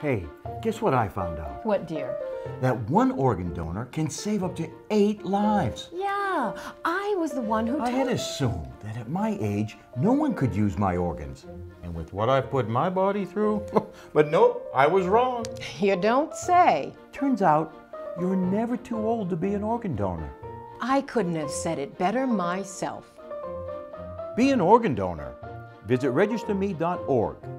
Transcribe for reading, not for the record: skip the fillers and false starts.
Hey, guess what I found out? What, dear? That one organ donor can save up to 8 lives. Yeah, I was the one who I had assumed that at my age, no one could use my organs. And with what I've put my body through, but nope, I was wrong. You don't say. Turns out, you're never too old to be an organ donor. I couldn't have said it better myself. Be an organ donor. Visit registerme.org.